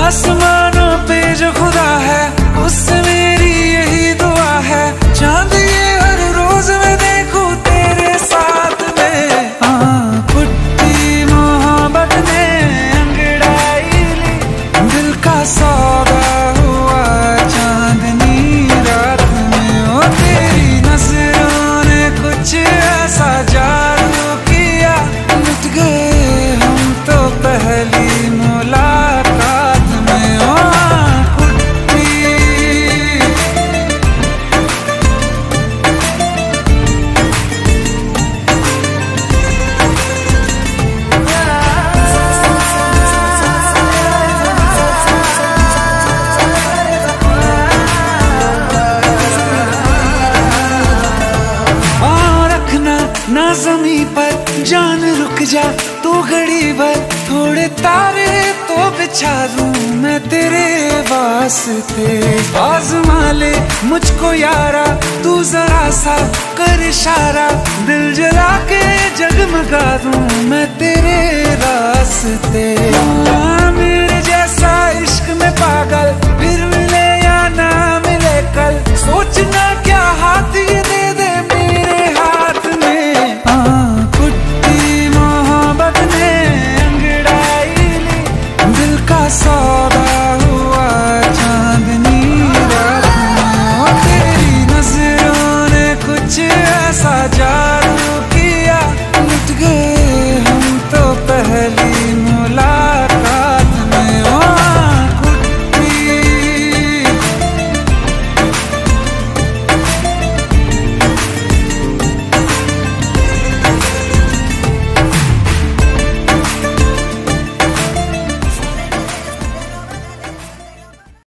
आसमानों पे जो खुदा है उससे मेरी यही दुआ है, चांद ये हर रोज मैं देखूं तेरे साथ में। पुट्टी मोहब्बत ने अंगड़ाई ली, दिल का सौदा हुआ चांदनी रात में। ओ तेरी नजरों ने कुछ ऐसा जादू किया, लुट गए हम तो पहली मुलाकात में। ओ पुट्टी ना ज़मीं पर जान रुक जा तू घड़ी भर, थोड़े तारे तो बिछा दूं मैं तेरे वास्ते। आज़मा ले मुझको यारा तू जरा सा कर इशारा, दिल जला के जगमगा दूं मैं तेरे रास्ते। मेरे जैसा इश्क में पागल फिर मिले या ना मिले कल, सोचना क्या हाथ ये दे दे मेरे हाथ में। पुट्टी मोहब्बत ने अंगड़ाई ली, दिल का सौदा हुआ चांदनी रात में। तेरी नजरों ने कुछ ऐसा जा